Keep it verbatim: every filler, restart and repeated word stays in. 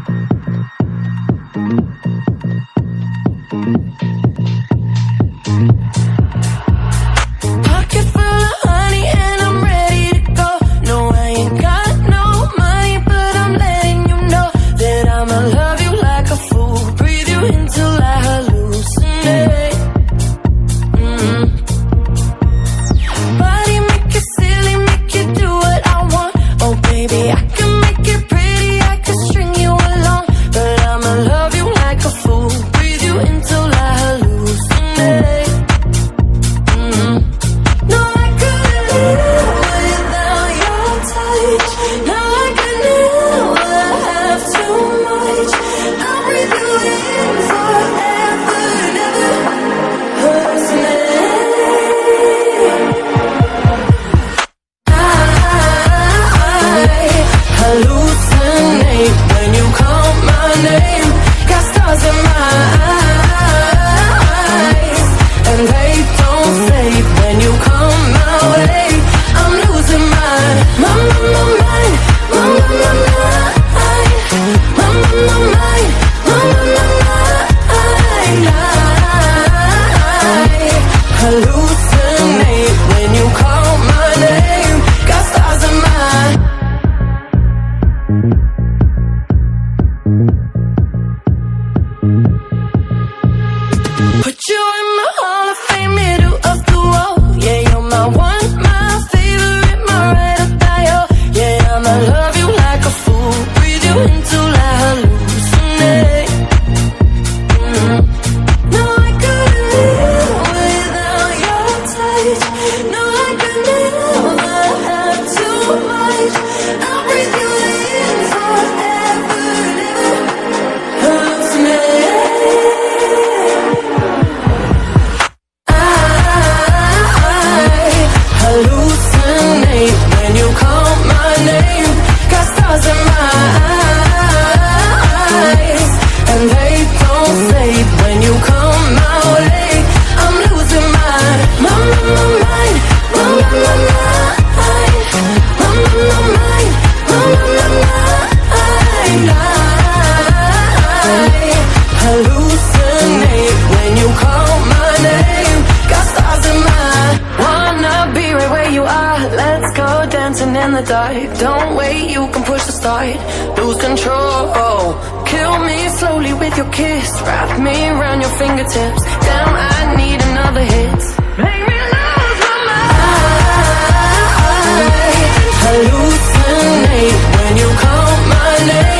Pocket full of honey and I'm ready to go. No, I ain't got no money, but I'm letting you know that I'ma love you like a fool. Breathe you in till I hallucinate. Mm-hmm. Body make it silly, make you do what I want. Oh baby, I can make it pretty, I can string you along, but I'ma love you like a fool. Breathe you in till I hallucinate. Mm-hmm. No, I couldn't live without your touch. No, I could never have too much. I'll breathe you in forever, never hallucinate. I hallucinate when you call my name. Got stars in my eyes, and they don't fade when you come my way. I'm losing my, my, my, my mind, my, my, my mind, my, my, my mind, my, my, my mind. I hallucinate when you call my name. Got stars in my eyes. Put you in my Hall of Fame, middle of the wall. Yeah, you're my one, my favorite, my ride or die. Oh, yeah, I'ma love you like a fool. Breathe you until I hallucinate. Mm-hmm. No, I couldn't live without your touch. No, I could never have too much. I'll breathe you in forever, never hallucinate. Hallucinate when you call my name. Got stars in my eyes, and they don't fade when you come my way. I'm losing my, my, my, my mind, my, my, my mind, my, my, my mind, my, my, my mind. I hallucinate when you call my name. Got stars in my, wanna be right where you are. Let's go dancing in the dark. Don't wait, you can push the start. Lose control. Kill me slowly with your kiss. Wrap me around your fingertips. Damn, I need another hit. Make me lose my mind. I hallucinate when you call my name.